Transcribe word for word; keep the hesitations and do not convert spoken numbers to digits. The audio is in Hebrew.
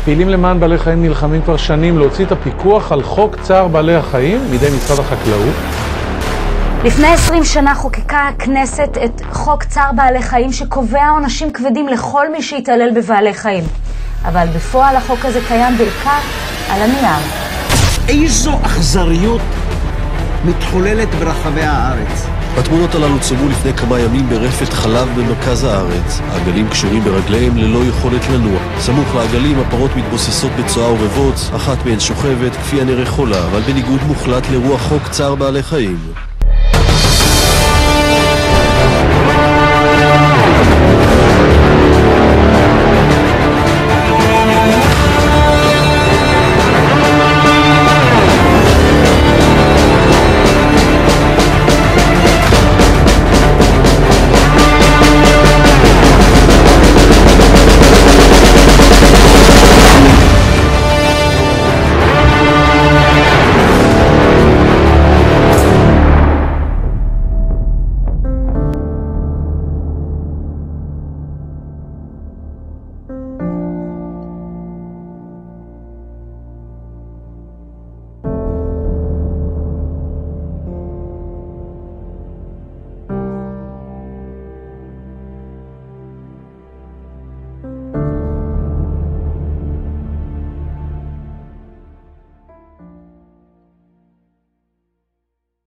פעילים למען בעלי חיים נלחמים כבר שנים להוציא את הפיקוח על חוק צער בעלי החיים מידי משרד החקלאות. לפני עשרים שנה חוקקה הכנסת את חוק צער בעלי חיים שקובע עונשים כבדים לכל מי שיתעלל בבעלי חיים. אבל בפועל החוק הזה קיים בעיקר על הנייר. איזו אכזריות מתחוללת ברחבי הארץ. התמונות הללו צולמו לפני כמה ימים ברפת חלב במרכז הארץ. העגלים קשורים ברגליהם ללא יכולת לנוע. סמוך לעגלים הפרות מתבוססות בצואה ובבוץ, אחת מהן שוכבת כפי הנראה חולה, אבל בניגוד מוחלט לרוח חוק צער בעלי חיים.